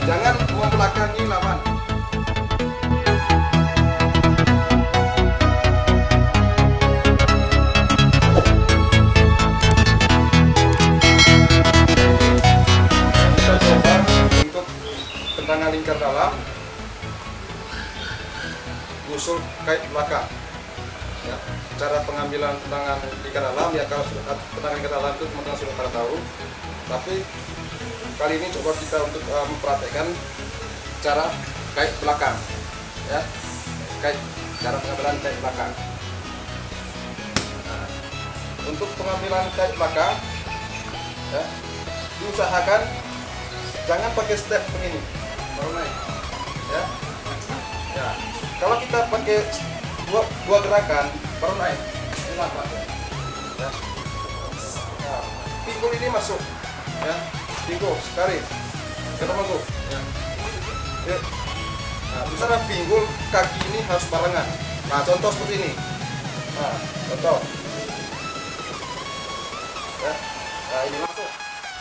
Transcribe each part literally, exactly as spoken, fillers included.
jangan membelakangi lawan. Kita coba untuk tendangan lingkar dalam, usul kait belakang. Ya, cara pengambilan tendangan lingkar dalam ya, kalau tendangan lingkar dalam itu teman-teman sudah pada tahu. Tapi kali ini coba kita untuk uh, memperhatikan cara kait belakang, ya, kait cara pengambilan kait belakang. Nah, untuk pengambilan kait belakang, ya, diusahakan jangan pakai step begini, baru naik, ya. Ya, kalau kita pakai dua, dua gerakan baru naik, ini lambat, ya. Nah, pinggul ini masuk, ya, pinggul sekali, ketemu tuh, ya. Ya. Nah, misalnya pinggul kaki ini harus barengan. Nah, contoh seperti ini. Nah, contoh, ya. Nah, ini langsung,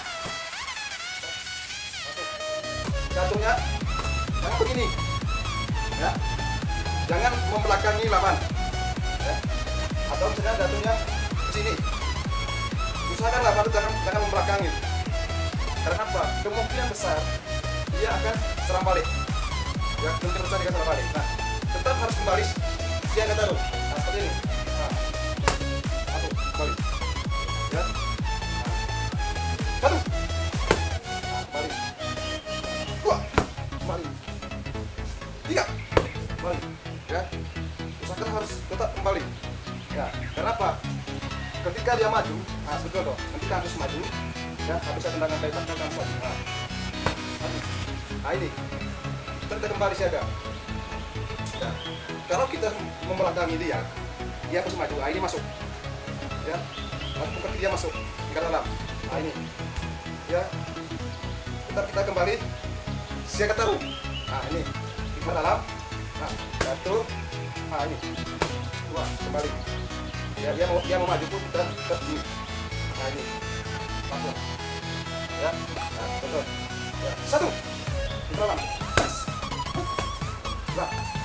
masuk, jatuhnya, jangan begini, ya. Jangan membelakangi lawan, ya. Atau misalnya jatuhnya ke sini. Usahakan lawan itu jangan, jangan membelakangi. Karena apa? Kemungkinan besar dia akan serang balik. Ya, kemungkinan besar dia akan serang balik. Nah, tetap harus kembali. Siaga taruh. Nah, seperti ini. Nah, satu, kembali. Ya. Nah, satu. Nah, kembali. Dua, kembali. Tiga, kembali. Ya, usahakan harus tetap kembali. Ya, kenapa? Ketika dia maju, nah betul dong. Ketika harus maju, ya habis tendangan kait belakang kan maju. Nah, maju. Nah ini, kita kembali siaga. Ya, kalau kita membelakangi dia, dia harus maju. Nah ini masuk. Ya, langsung kaki dia masuk ke dalam. Nah ini, ya, tetap kita kembali siaga taruh. Nah ini, ke dalam. Nah, satu, nah ini, dua, kembali. Ya, dia mau dia mau maju pun kita tetap di. Nah ini, langsung. Ya, nah, betul. Ya, satu, di dalam. Dua,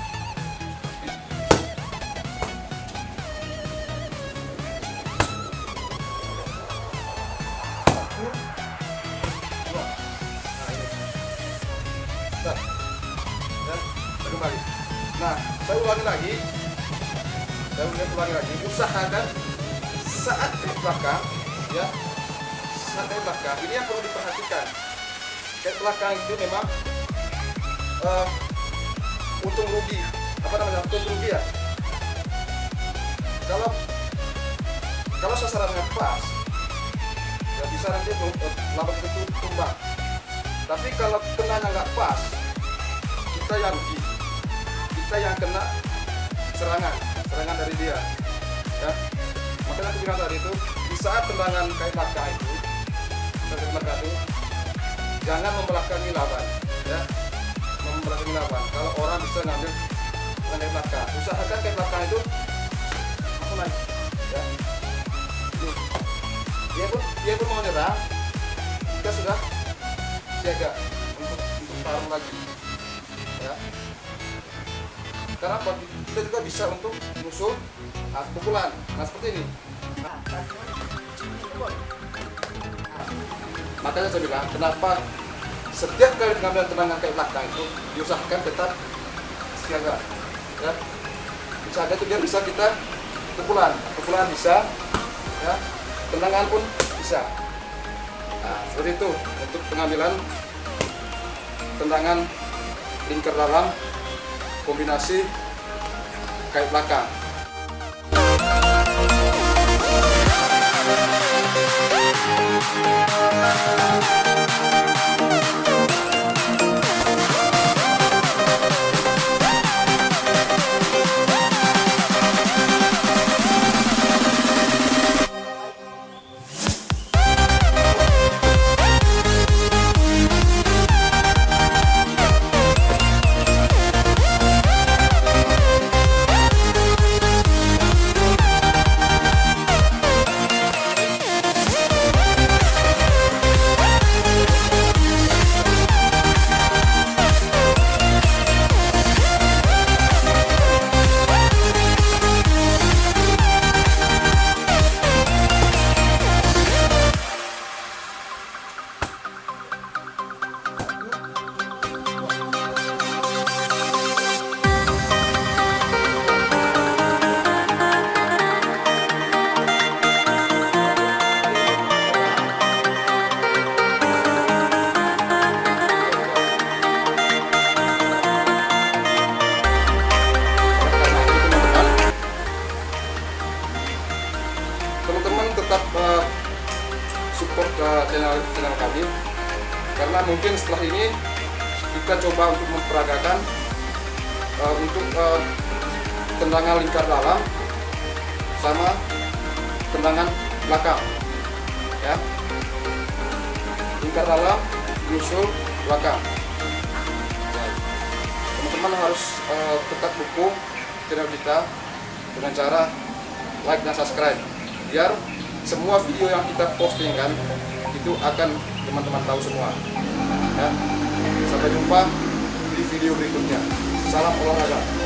satu, dua. Nah ini, stop. Ya, kita kembali. Nah, saya ulangi lagi. Saya ulangi lagi. Usahakan saat ke belakang, ya, saat ke belakang. Ini yang perlu diperhatikan. Ke belakang itu memang uh, untung rugi. Apa namanya? Untung rugi ya. Kalau kalau sasarannya pas, ya bisa nanti lawan itu tumbang. Tapi kalau kenanya nggak pas, kita yang rugi. Kita yang kena serangan, serangan dari dia, ya. Makanya aku bilang tadi itu, di saat tendangan kait belakang itu, saat belakang itu, jangan membelakangi lawan, ya, membelakangi lawan. Kalau orang bisa ngambil kait belakang, usahakan kait belakang itu langsung naik, ya. Ini, dia pun dia pun mau nyerang, kita sudah siaga untuk untuk taruh lagi, ya. Karena kita juga bisa untuk musuh nah, pukulan. Nah seperti ini. Nah, makanya saya bilang, kenapa setiap kali pengambilan tendangan kait belakang itu diusahakan tetap siaga. Ya, siaga itu biar bisa kita pukulan, pukulan bisa, ya, tendangan pun bisa. Nah seperti itu untuk pengambilan tendangan lingkar dalam kombinasi kait belakang. karena mungkin setelah ini kita coba untuk memperagakan uh, untuk uh, tendangan lingkar dalam sama tendangan belakang, ya. Lingkar dalam, nyusul belakang. Teman-teman harus uh, tetap dukung channel kita dengan cara like dan subscribe, biar semua video yang kita postingkan itu akan teman-teman tahu semua, ya. Sampai jumpa di video berikutnya. Salam olahraga.